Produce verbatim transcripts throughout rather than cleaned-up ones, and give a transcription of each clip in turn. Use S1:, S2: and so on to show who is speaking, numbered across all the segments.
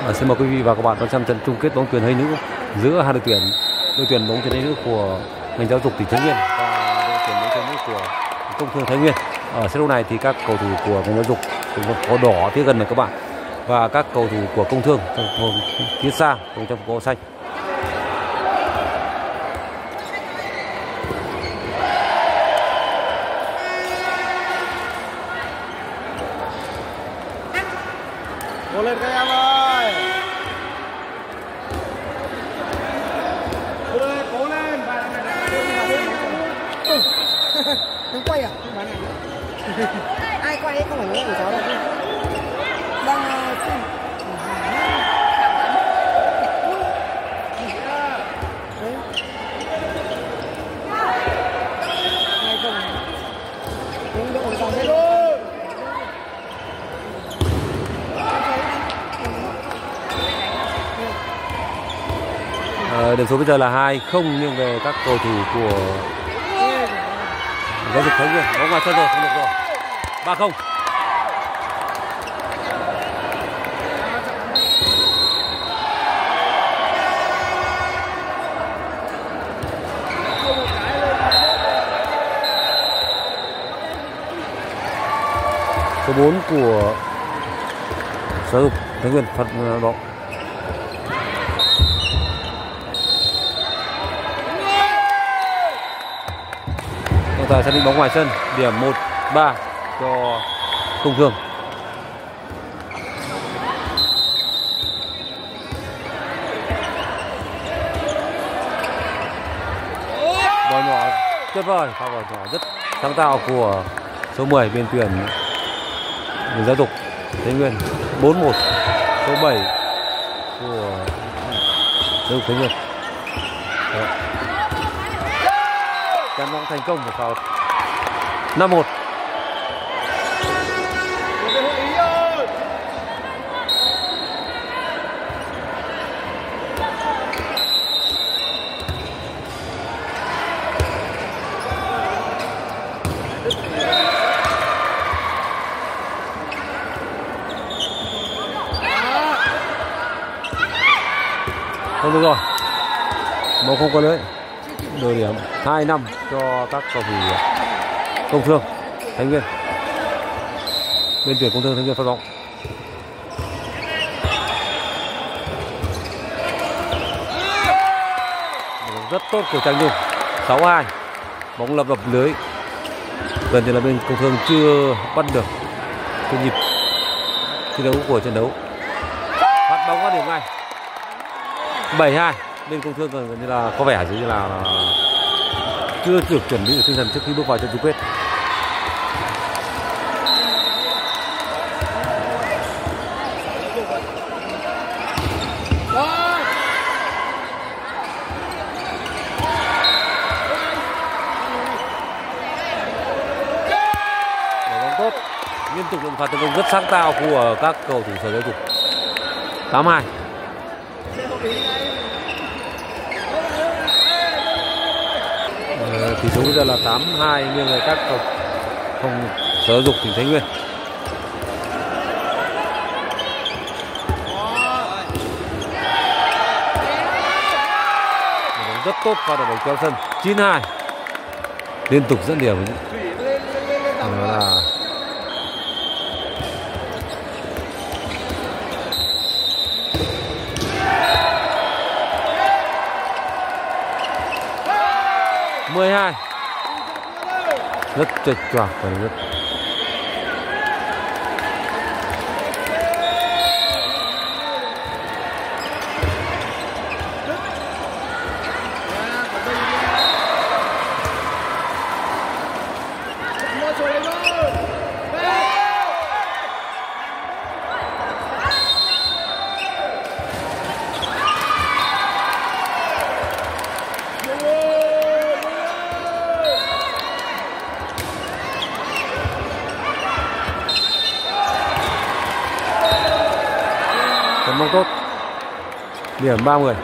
S1: À, xin mời quý vị và các bạn đón xem trận chung kết bóng chuyền hay nữ giữa hai đội tuyển, đội tuyển bóng chuyền hay nữ của ngành giáo dục tỉnh Thái Nguyên và đội tuyển bóng chuyền nữ của Công thương Thái Nguyên. Ở set đấu này thì các cầu thủ của ngành giáo dục cũng có đỏ phía gần này các bạn, và các cầu thủ của Công thương phía xa cùng trong có xanh.
S2: Cố lên các em ơi. Cố lên, cố lên.
S3: Nó quay à? Ai quay ấy không phải lỗi của cháu đâu. Đang xem. Đấy. Ai không? Đúng độ còn thế luôn.
S1: À, điểm số bây giờ là hai không nghiêng về các cầu thủ của giáo dục Thái Nguyên. Bóng ngoài sân rồi, không được rồi. ba không. Số bốn của giáo dục Thái Nguyên phạt bóng. Tài xác định bóng ngoài sân, điểm một ba cho Công thương. Bóng nhỏ tuyệt vời, pha bóng nhỏ rất sáng tạo của số mười bên tuyển giáo dục Thái Nguyên. Bốn một. Số bảy của giáo dục Thái Nguyên. Đó. Chắn bóng thành công của pháo năm một. Không được rồi, một không có lưới. Đội điểm hai năm cho các cầu thủ Công thương Thái Nguyên. Bên tuyển Công thương Thái Nguyên phát bóng. Rất tốt của Trang Nhung. sáu hai. Bóng lập lập lưới. Gần như là bên Công thương chưa bắt được cái nhịp thi đấu của trận đấu. Phát bóng qua điểm ngay. bảy hai. Bên Công thương gần như là có vẻ như là chưa được chuẩn bị tinh thần trước khi bước vào trận chung kết. Bóng tốt, liên tục lượng phạt tấn công rất sáng tạo của các cầu thủ Sở Giáo dục. tám hai. Tỷ số bây giờ là tám hai nghiêng về các cầu phòng Sở Giáo dục tỉnh Thái Nguyên. Rất tốt qua đội bóng kéo sân. chín hai. Liên tục dẫn điểm. Đó là mười hai. Rất chệch choạc và rất bóng tốt. Điểm ba mươi.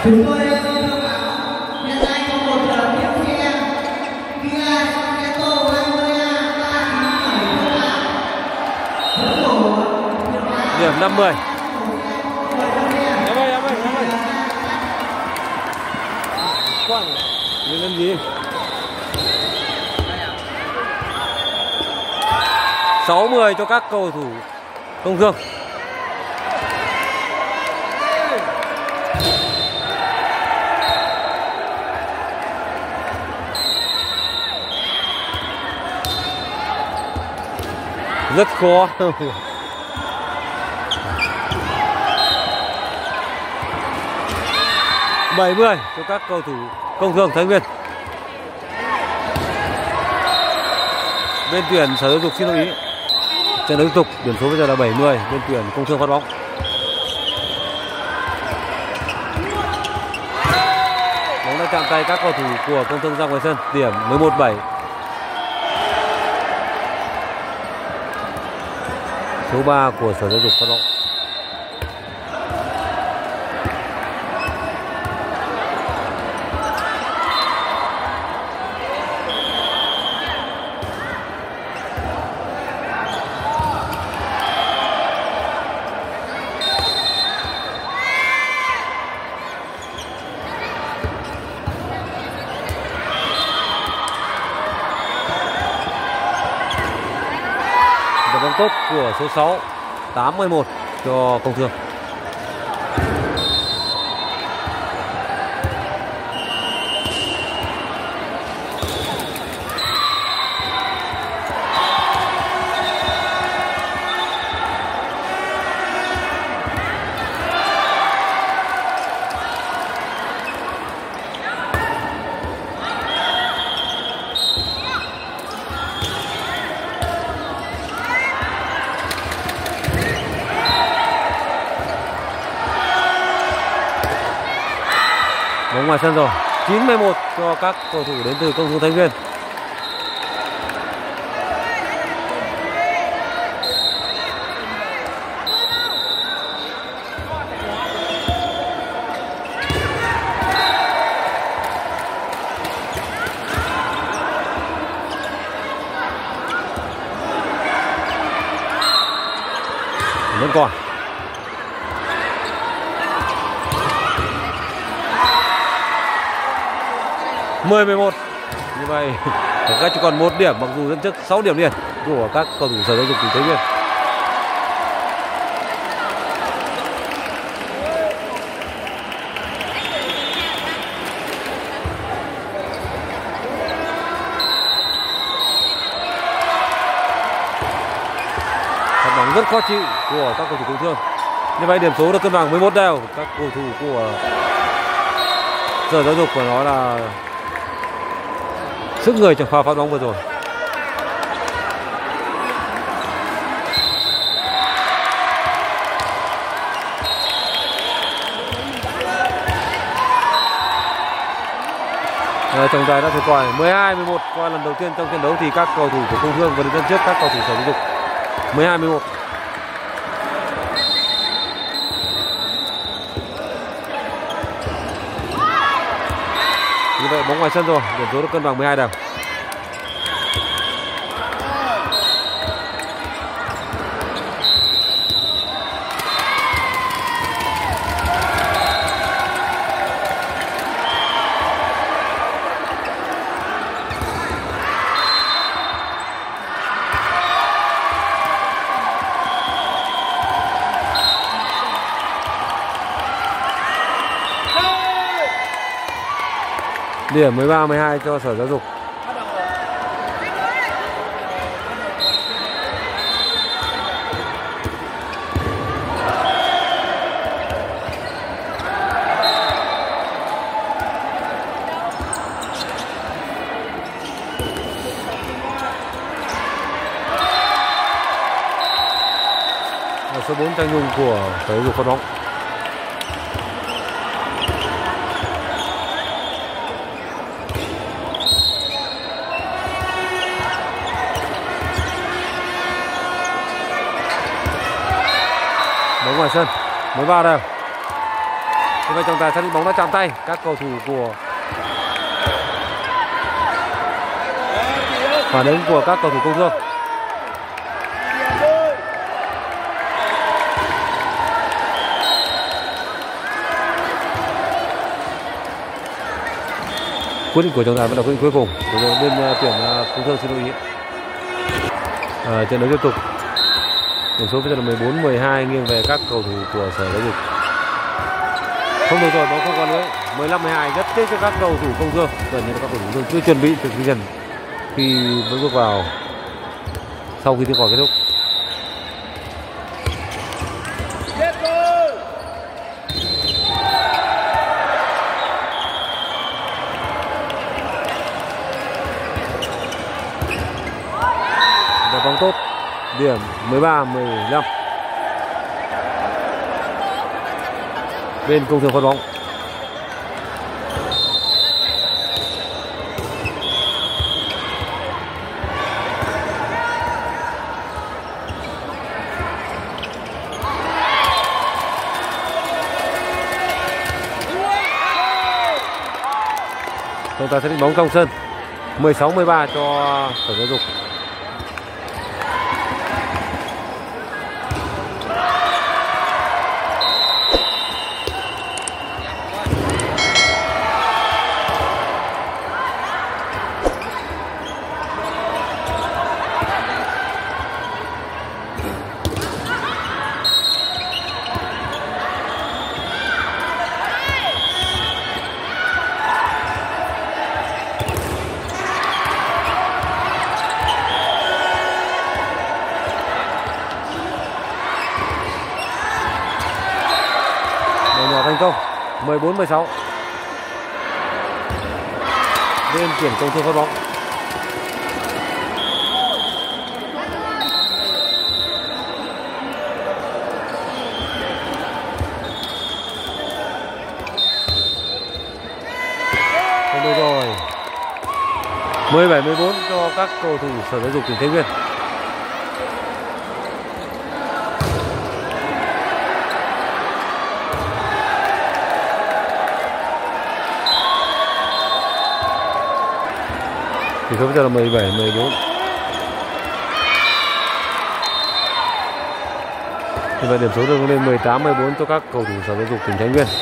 S4: Chúng tôi đang thông báo hiện nay có một điểm xe Kia Sorento hai mươi A ba chín bảy
S1: Điểm năm mươi.
S2: Em ơi, em ơi, em ơi.
S1: Quăng. Nhìn làm gì? sáu mươi cho các cầu thủ Công Thương. Rất khó. bảy mươi cho các cầu thủ Công Thương Thái Nguyên. Bên tuyển Sở Giáo dục xin lưu ý. Trận đấu tiếp tục, điểm số bây giờ là bảy mươi, bên tuyển Công Thương phát bóng. Bóng đã chạm tay các cầu thủ của Công Thương ra ngoài sân, điểm mười một bảy. Số ba của Sở Giáo dục phát bóng. Bóng tốt của số sáu, tám mươi mốt cho Công Thương. Bóng ngoài sân rồi, chín mươi mốt cho các cầu thủ đến từ Công Thương Thái Nguyên. Vẫn còn. mười mười một. Như vậy các chỉ còn một điểm, mặc dù dẫn trước sáu điểm liền của các cầu thủ Sở Giáo dục tỉnh Thái Nguyên. Phát bóng rất khó chịu của các cầu thủ Công Thương. Như vậy điểm số được cân bằng mười một đều. Các cầu thủ của Sở Giáo dục của nó là sức người trong pha phát bóng vừa rồi. À, trọng tài đã phải còi mười hai mười một, qua lần đầu tiên trong trận đấu thì các cầu thủ của Công Thương vẫn dẫn trước các cầu thủ Sở Giáo dục mười hai mười một. Như vậy bóng ngoài sân rồi, điểm số được cân bằng mười hai đều. Điểm mười ba mười hai cho Sở Giáo dục. Và số bốn Trang Nhung của Sở Giáo dục phát bóng. Bóng ngoài sân, mười ba đều. Như vậy trọng tài xác định bóng đã chạm tay các cầu thủ của phản ứng của các cầu thủ Công Thương. Quyết định của trọng tài vẫn là quyết định cuối cùng của bên tuyển Công Thương. Xin lỗi. À, trận đấu tiếp tục. Điểm số bây giờ là mười bốn mười hai nghiêng về các cầu thủ của Sở Giáo dục. Không được rồi, bóng không qua lưới. mười lăm mười hai rất tiếc cho các cầu thủ Công Thương. Gần như là các cầu thủ Công Thương chưa chuẩn bị thực hiện khi mới bước vào sau khi tiếng còi kết thúc. Bóng tốt, điểm mười ba mười lăm. Bên Công Thương phát bóng. Trọng tài xác định bóng trong sân. mười sáu mười ba cho Sở Giáo dục. Thành công mười bốn mười sáu. Bên tuyển Công Thương phát bóng. Không được rồi. mười bảy mười bốn cho các cầu thủ Sở Giáo dục tỉnh Thái Nguyên. Thì số bây giờ là mười bảy mười bốn. Thì vậy điểm số được lên mười tám mười bốn cho các cầu thủ Sở Giáo dục tỉnh Thái Nguyên.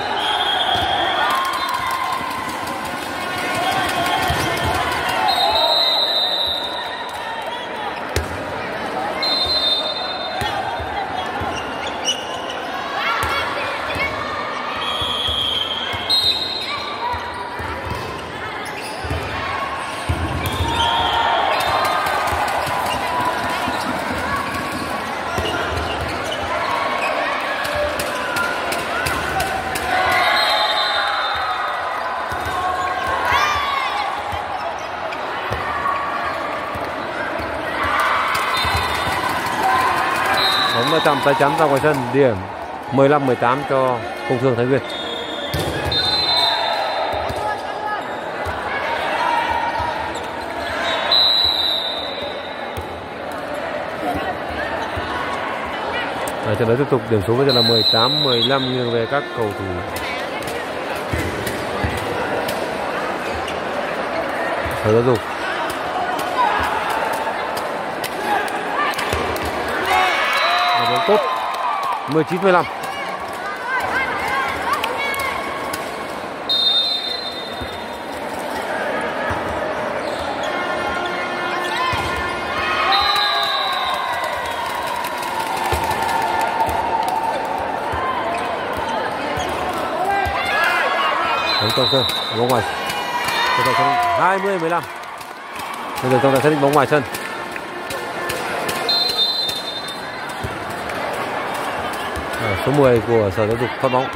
S1: Bóng đã chạm tay chắn ra ngoài sân, điểm mười lăm mười tám cho Công Thương Thái Nguyên. Ở trận đấu tiếp tục, điểm số bây giờ là mười tám mười lăm nghiêng về các cầu thủ Sở Giáo dục. Bóng tốt, mười chín mười lăm. Bóng trong sân, bóng ngoài. hai mươi mười lăm. Bây giờ trọng tài xác định bóng ngoài sân. À, số mười của Sở Giáo dục phát bóng.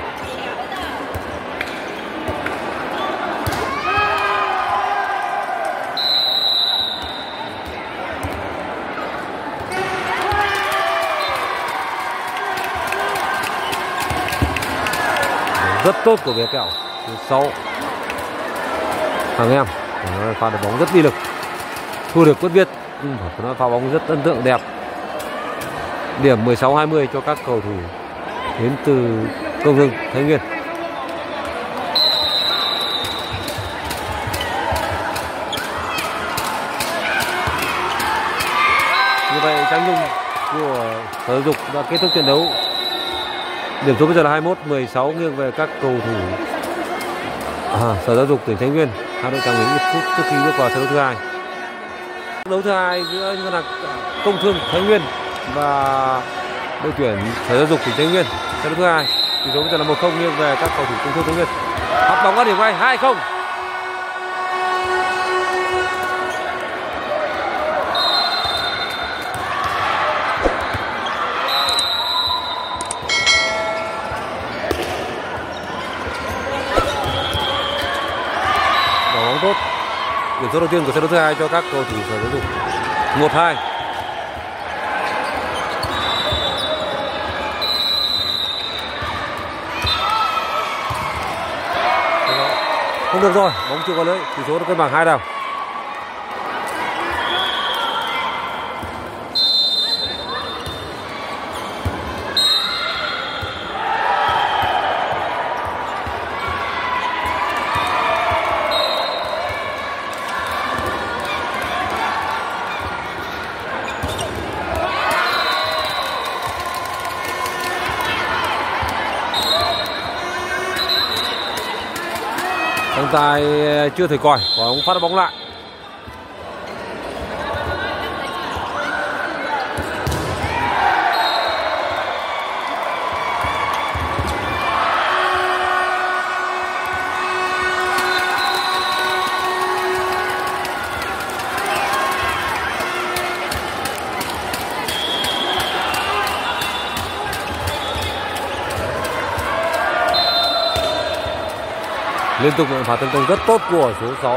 S1: Rất tốt của Bé Kẹo. Thứ sáu thằng em pha được bóng rất uy lực, thu được Quốc Việt. Nó pha bóng rất ấn tượng đẹp. Điểm mười sáu hai mươi cho các cầu thủ đến từ Công Thương Thái Nguyên. Trang Nhung của Sở Giáo dục đã kết thúc trận đấu. Điểm số bây giờ là hai mươi mốt mười sáu nghiêng về các cầu thủ à, Sở Giáo dục tỉnh Thái Nguyên. Hai đội tạm nghỉ ít phút trước khi bước vào trận đấu thứ hai. Đấu thứ hai giữa ngân hàng Công Thương Thái Nguyên và đội tuyển Sở Giáo dục tỉnh Thái Nguyên. Trận đấu thứ hai tỷ số bây giờ là một không nghiêng về các cầu thủ Công Thương Thái Nguyên. Học bóng có điểm ngay hai không. Bóng tốt. Điểm số đầu tiên của trận đấu thứ hai cho các cầu thủ Sở Giáo dục. một hai. Không được rồi, bóng chưa có lưới, tỷ số được cân bằng hai đều. Trọng tài chưa thời còi, quả bóng phát bóng lại. Liên tục một pha tấn công rất tốt của số sáu.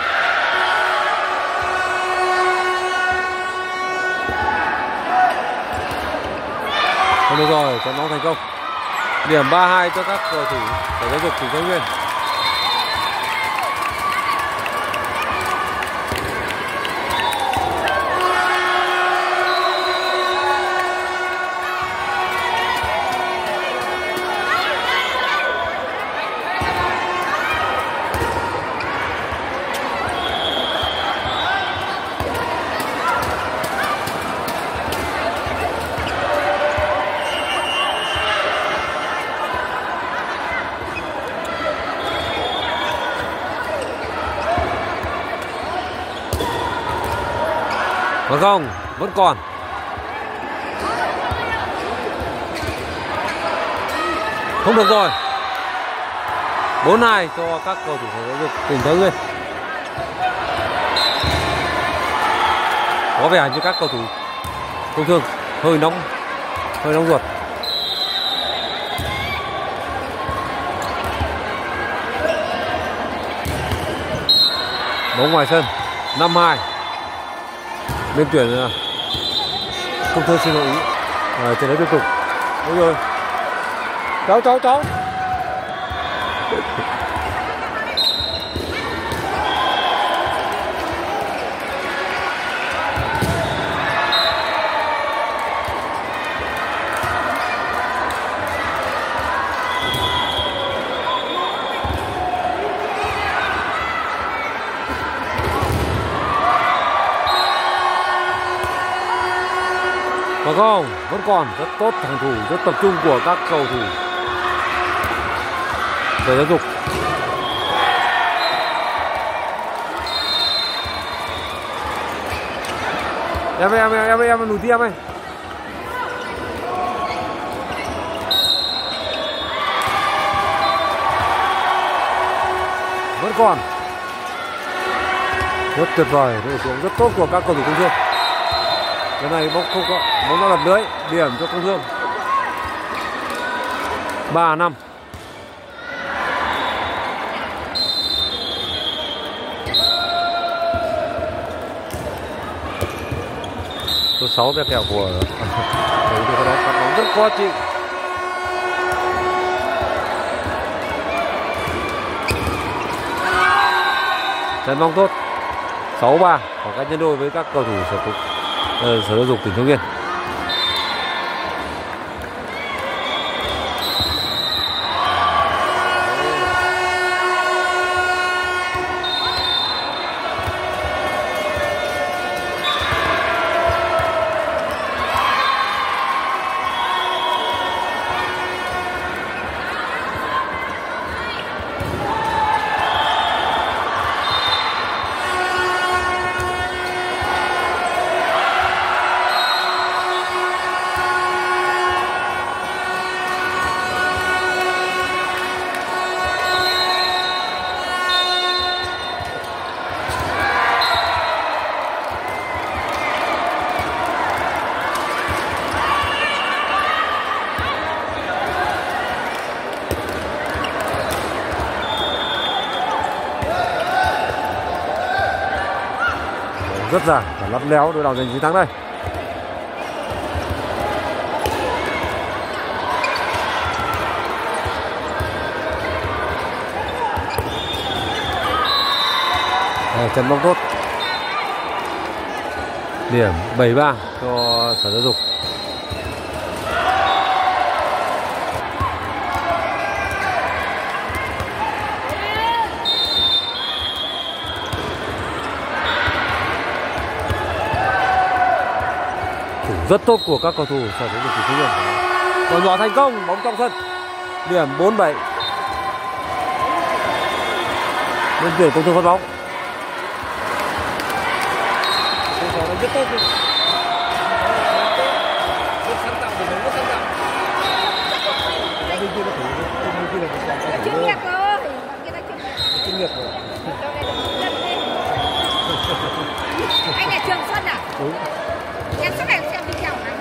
S1: Không được rồi, trận bóng thành công. Điểm ba hai cho các cầu thủ Sở Giáo dục tỉnh Thái Nguyên. Và không, vẫn còn. Không được rồi. bốn hai cho các cầu thủ Sở Giáo dục tỉnh Thái Nguyên. Có vẻ như các cầu thủ Công Thương hơi nóng, hơi nóng ruột. Bóng ngoài sân, năm hai. Bên tuyển Công Thương xin lỗi ý. À, trận đấu tiếp tục. Đúng rồi. Cháu cháu cháu. Và không, vẫn còn rất tốt phòng thủ, rất tập trung của các cầu thủ Sở Giáo dục. Em ơi, em ơi, em ơi, em ơi, lùi đi em ơi. Vẫn còn. Rất tuyệt vời, đội xuống rất tốt của các cầu thủ Công Thương. Cái này bóng không có, bóng đã lật lưới, điểm cho Công Thương. ba năm. Số sáu cái kèo của đấy thì đó phát bóng rất khó chịu. Trận bóng tốt. sáu ba, khoảng cách nhân đôi với các cầu thủ Sở Cục Sở Giáo dục tỉnh Thái Nguyên. rất dài và lắt léo, đối đầu giành chiến thắng đây. Đây, chân bóng tốt. Điểm bảy ba cho Sở Giáo dục. Thủ rất tốt của các cầu thủ Sở Giáo dục Phú Yên. Còn nhỏ thành công, bóng trong sân. Điểm bốn bảy. Bên tuyển công thương phát bóng.
S2: Rất tốt đi. Rất sáng tạo, của mình rất sáng tạo. Bên kia là thủ, bên kia là thủ.
S3: Chuyên nghiệp rồi. Cái này
S2: Chuyên nghiệp rồi.
S3: Anh là Trường Xuân à?
S2: Đúng.
S3: Em suốt ngày xem video này.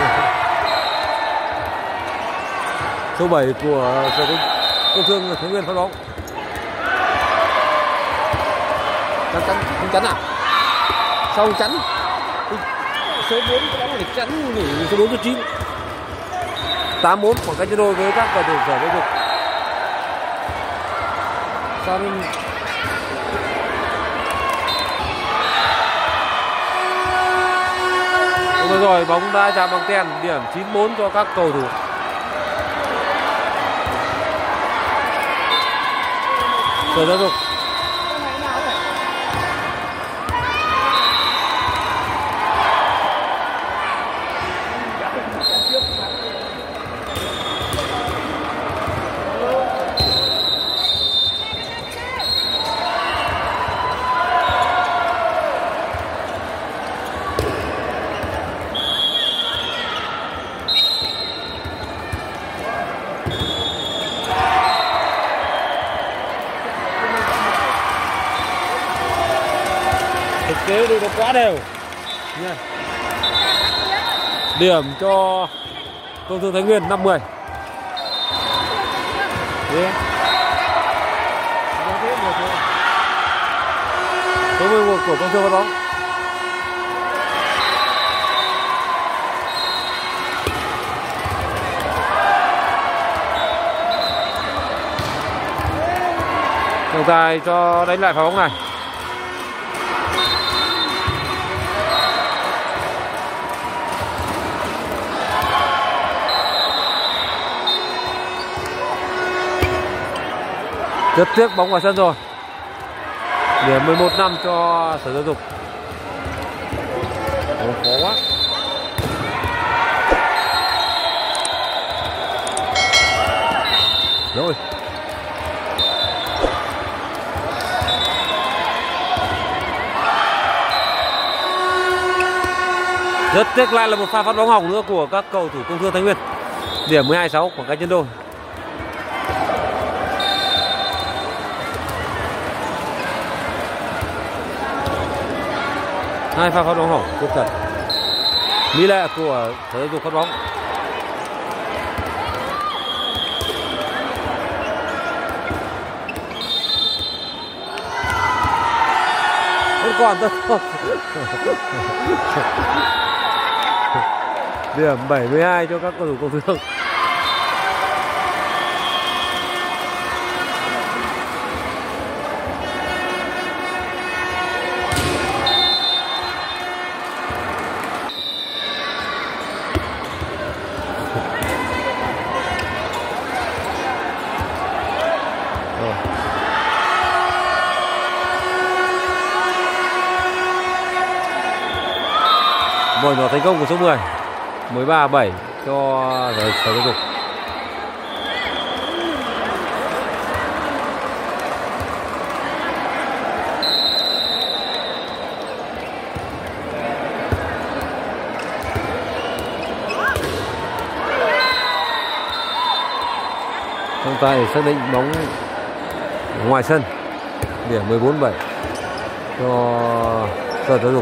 S1: Số bảy của Sở Công Thương Thái Nguyên phát bóng.
S2: Chắn chắn, không chắn à? Sao không chắn? Số bốn có bóng để chắn nghỉ số bốn số chín.
S1: tám bốn khoảng cách chia đôi với các cầu thủ Sở Giáo dục.
S2: Sao nên
S1: Rồi rồi, bóng đã chạm bằng ten, điểm chín bốn cho các cầu thủ. Sở Giáo dục.
S2: thực tế đi nó quá đều.
S1: Nha. Điểm cho Công Thương Thái Nguyên năm mươi.
S2: Đi.
S1: Số mười một của Công Thương phát bóng. Trọng tài cho đánh lại pha bóng này. Rất tiếc bóng ngoài sân rồi. Điểm mười một năm cho Sở Giáo dục.
S2: Ồ, khó quá.
S1: Rồi. Rất tiếc lại là một pha phát bóng hỏng nữa của các cầu thủ Công Thương Thái Nguyên. Điểm mười hai sáu khoảng cách nhân đôi. Hai pha phát bóng hỏng tiếp cận. Mỹ Lệ của Sở Giáo dục phát bóng. Vẫn còn rất tốt. Điểm bảy mươi hai cho các cầu thủ Công Thương. Một nhỏ thành công của số mười. mười ba bảy cho Sở Giáo dục. Trọng tài xác định bóng ngoài sân. Điểm mười bốn bảy cho Sở Giáo dục.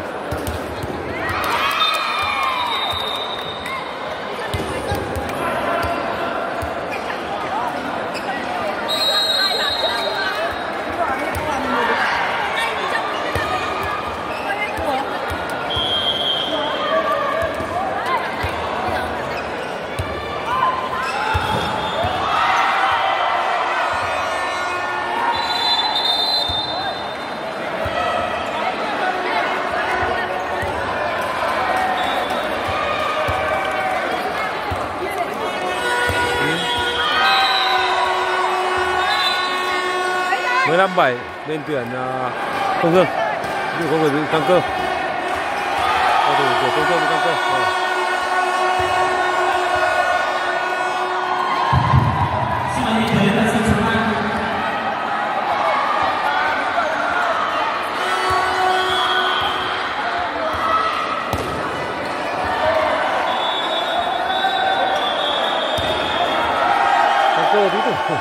S1: mười lăm bảy bên tuyển uh, Công Thương. Nhưng có người bị tăng cơ. Cầu thủ của Công Thương bị tăng cơ. Rồi. Tăng cơ tí tử.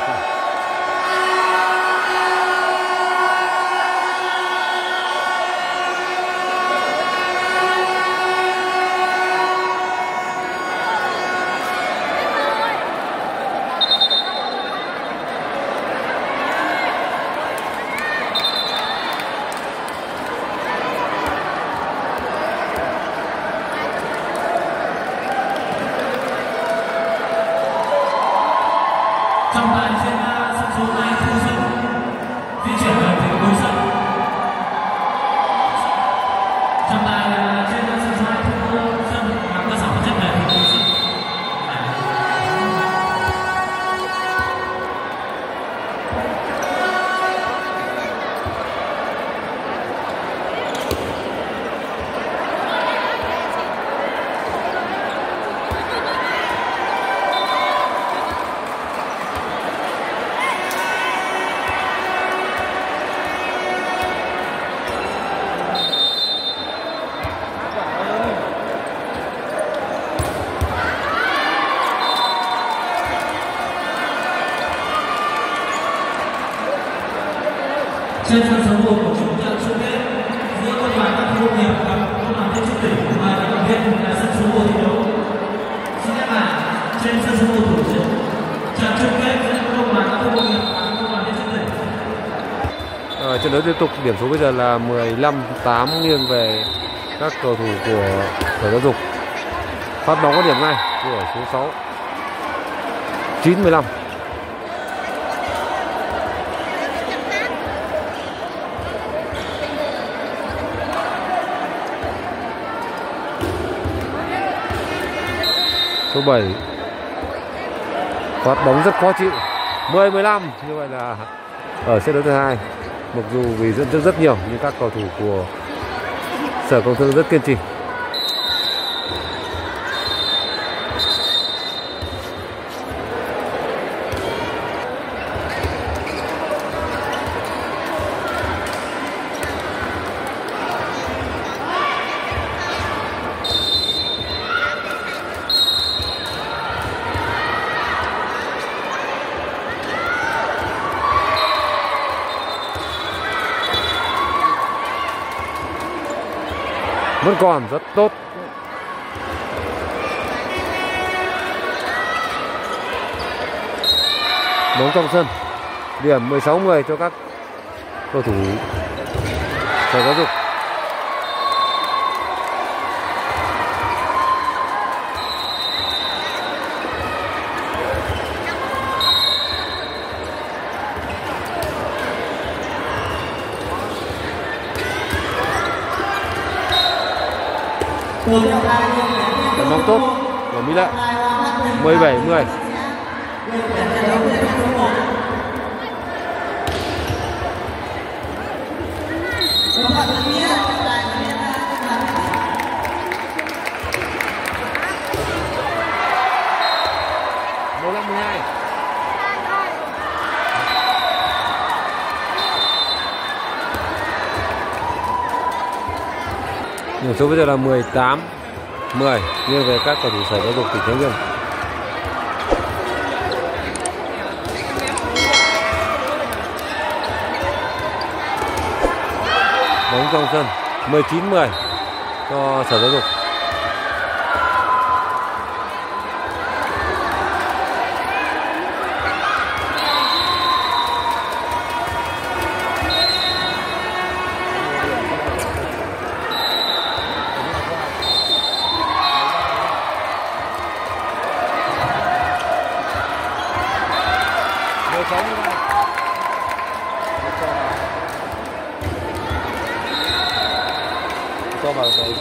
S5: Trọng tài trên sân số hai Thu Xuân di chuyển về phía cuối sân. Trọng tài trên sân số hai Thu Xuân nắm cơ sở vật chất về phía cuối sân. Trên sân số một của chung trận chung kết giữa công đoàn các khu công nghiệp và công đoàn viên chức tỉnh và các đoàn viên là sân số một thi đấu. Xin nhắc lại trên sân số một của trận chung kết giữa công đoàn các khu công nghiệp và công đoàn viên chức tỉnh.
S1: À, trận đấu tiếp tục, điểm số bây giờ là mười lăm tám nghiêng về các cầu thủ của Sở Giáo dục. Phát bóng có điểm ngay của số sáu. chín mười lăm. Số bảy phát bóng rất khó chịu. mười mười lăm. Như vậy là ở set đấu thứ hai, mặc dù vì dẫn trước rất nhiều nhưng các cầu thủ của Sở Công Thương rất kiên trì. Vẫn còn rất tốt. Bóng trong sân. Điểm mười sáu mười cho các cầu thủ Sở Giáo dục. Tầm bóng tốt của Mỹ Lệ. mười bảy mười. mười lăm mười hai. Điểm số bây giờ là mười tám mười nghiêng về các cầu thủ Sở Giáo dục tỉnh Thái Nguyên. Bóng trong sân. mười chín mười cho Sở Giáo dục. Cho vào đây.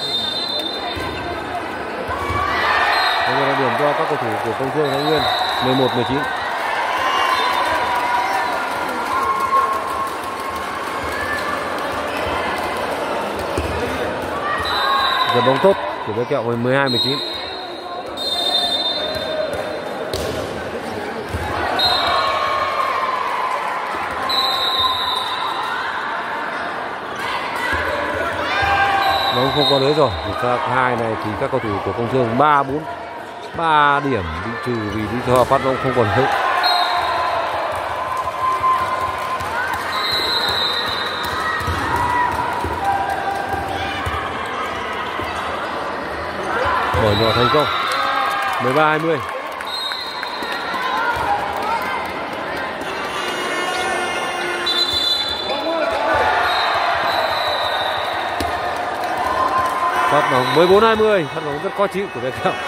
S1: Đây là điểm cho các cầu thủ của Công Thương Thái Nguyên. mười một mười chín. Giờ bóng tốt của Bé Kẹo mười hai mười chín. Bóng không có lưới rồi. Pha hai này thì các cầu thủ của Công Thương ba bốn ba điểm bị trừ vì lý do phát bóng không còn hữu. Mở nhỏ thành công. mười ba hai mươi. Phát bóng mười bốn hai mươi, phát bóng rất khó chịu của Bé Kẹo.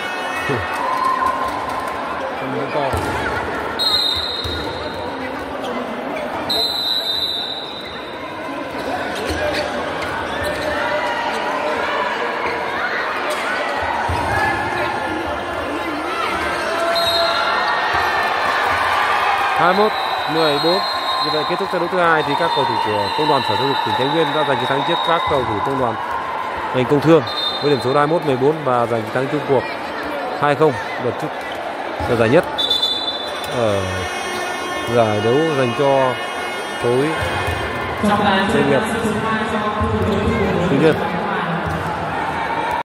S1: hai mươi mốt mười bốn. Như vậy kết thúc trận đấu thứ hai thì các cầu thủ của Công đoàn Sở Giáo dục tỉnh Thái Nguyên đã giành chiến thắng trước các cầu thủ Công đoàn ngành Công Thương với điểm số hai mươi mốt mười bốn và giành chiến thắng chung cuộc hai không đợt trước ở giải nhất ở giải đấu dành cho khối doanh nghiệp tư nhân.